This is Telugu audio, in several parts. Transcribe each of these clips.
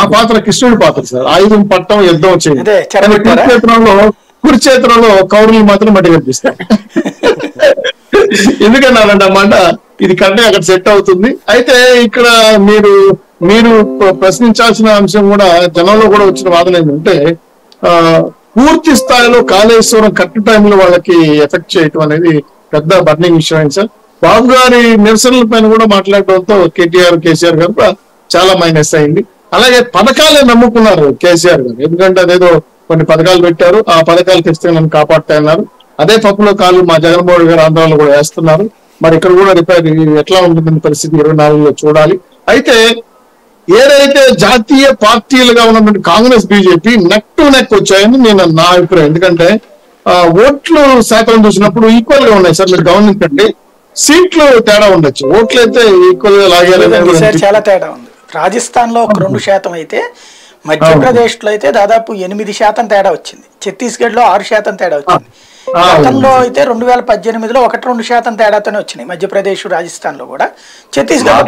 మా పాత్ర కృష్ణుడి పాత్ర సార్. ఆయుధం పట్టం యుద్ధం వచ్చేది. కురుక్షేత్రంలో కౌరులు మాత్రం మట్టి కనిపిస్తాయి. ఎందుకన్నానంటే అన్నమాట ఇది కరెక్ట్గా అక్కడ సెట్ అవుతుంది. అయితే ఇక్కడ మీరు ప్రశ్నించాల్సిన అంశం కూడా జనంలో కూడా వచ్చిన వాదన ఏంటంటే పూర్తి స్థాయిలో కాళేశ్వరం కరెక్ట్ టైంలో వాళ్ళకి ఎఫెక్ట్ చేయటం అనేది పెద్ద బర్నింగ్ విషయం అయింది సార్. బాబు గారి నిరసనల పైన కూడా మాట్లాడడంతో కేసీఆర్ గారు చాలా మైనస్ అయింది. అలాగే పథకాలే నమ్ముకున్నారు కేసీఆర్ గారు. ఎందుకంటే అదేదో కొన్ని పథకాలు పెట్టారు, ఆ పథకాలు తెస్తే నన్ను కాపాడుతాయన్నారు. అదే పప్పులో కాళ్ళు మా జగన్మోహన్ గారు ఆంధ్రాలో కూడా వేస్తున్నారు. మరి ఇక్కడ కూడా రిపేర్ ఎట్లా ఉంటుంది పరిస్థితి 24లో చూడాలి. అయితే ఏదైతే జాతీయ పార్టీలుగా ఉన్నటువంటి Congress BJP neck to neck వచ్చాయని నా అభిప్రాయం. ఎందుకంటే ఓట్లు శాతం చూసినప్పుడు ఈక్వల్ గా ఉన్నాయి సార్. మీరు గమనించండి, సీట్లు తేడా ఉండొచ్చు, ఓట్లు అయితే ఈక్వల్ గా లాగారు. చాలా తేడా ఉంది. రాజస్థాన్ లో ఒక 2% అయితే, మధ్యప్రదేశ్ లో అయితే దాదాపు 8% తేడా వచ్చింది, ఛత్తీస్గఢ్ లో 6% తేడా వచ్చింది. గతంలో అయితే 2018లో 1-2% తేడాతోనే వచ్చినాయి మధ్యప్రదేశ్, రాజస్థాన్ లో కూడా. ఛత్తీస్గఢ్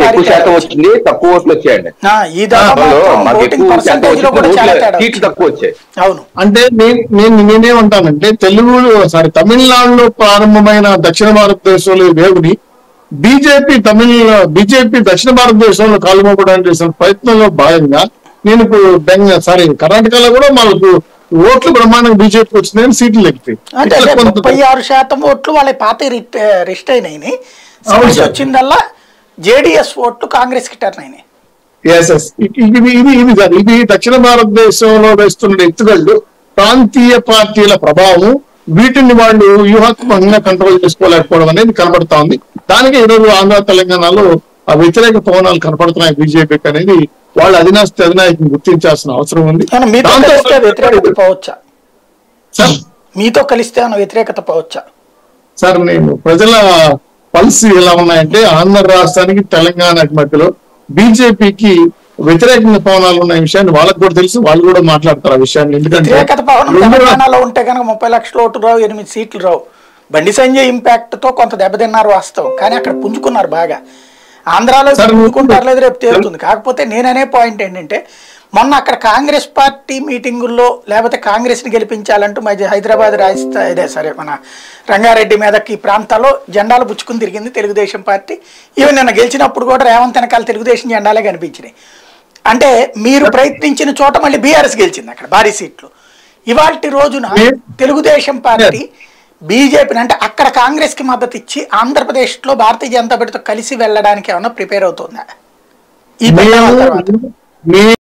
అవును. అంటే నేనేమంటానంటే తమిళనాడులో ప్రారంభమైన దక్షిణ భారతదేశంలో వేవుని బీజేపీ దక్షిణ భారతదేశంలో కాలుమోపడానికి చేసిన ప్రయత్నంలో భాగంగా నేను ఇప్పుడు కర్ణాటకలో కూడా మనకు ఓట్లు బ్రహ్మాండంగా బీజేపీకి వచ్చిందని సీట్లు లెక్కితే 36% ఓట్లు వాళ్ళ పార్టీ రిస్ట్ అయినాయి. వచ్చిందల్లా జేడీఎస్ ఓట్లు కాంగ్రెస్ కి టర్న్ అయినాయి. ఇది దక్షిణ భారతదేశంలో వేస్తున్న ఎత్తుగళ్ళు, ప్రాంతీయ పార్టీల ప్రభావం, వీటిని వాళ్ళు వ్యూహాత్మకంగా కంట్రోల్ చేసుకోలేకపోవడం అనేది కనబడతా ఉంది. దానికి ఈరోజు ఆంధ్ర తెలంగాణలో ఆ వ్యతిరేక పవనాలు కనపడుతున్నాయి బీజేపీకి అనేది వాళ్ళ అధినాయకుని గుర్తించాల్సిన అవసరం ఉంది. మీతో కలిస్తే వ్యతిరేకత పోవచ్చా సార్? నేను ప్రజల పల్స్ ఎలా ఉన్నాయంటే ఆంధ్ర రాష్ట్రానికి తెలంగాణకి మధ్యలో బీజేపీకి వ్యతిరేకంగా పవనాలు ఉన్న విషయాన్ని వాళ్ళకి కూడా తెలుసు, వాళ్ళు కూడా మాట్లాడతారు ఆ విషయాన్ని. ఎందుకంటే వ్యతిరేకత పవనం తెలంగాణలో ఉంటే కనుక 30 లక్షల ఓటు రావు, 8 సీట్లు రావు. బండి సంజయ్ ఇంపాక్ట్ తో కొంత దెబ్బతిన్నారు వాస్తవం, కానీ అక్కడ పుంజుకున్నారు బాగా. ఆంధ్రాలో పుంజుకుంటారు లేదు రేపు తేలుతుంది. కాకపోతే నేననే పాయింట్ ఏంటంటే మొన్న అక్కడ కాంగ్రెస్ పార్టీ మీటింగుల్లో లేకపోతే కాంగ్రెస్ ని గెలిపించాలంటూ హైదరాబాద్ మన రంగారెడ్డి మీదకి ప్రాంతాల్లో జెండాలు పుచ్చుకుని తిరిగింది తెలుగుదేశం పార్టీ. ఈవెన్ నిన్న గెలిచినప్పుడు కూడా రేవంత్ వెనకాల తెలుగుదేశం జెండాలే కనిపించినాయి. అంటే మీరు ప్రయత్నించిన చోట మళ్ళీ బీఆర్ఎస్ గెలిచింది అక్కడ భారీ సీట్లు. ఇవాల్టి రోజున తెలుగుదేశం పార్టీ బీజేపీని అంటే అక్కడ కాంగ్రెస్ కి మద్దతు ఇచ్చి ఆంధ్రప్రదేశ్ లో భారతీయ జనతా పార్టీతో కలిసి వెళ్ళడానికి ఏమన్నా ప్రిపేర్ అవుతుందా? ఈ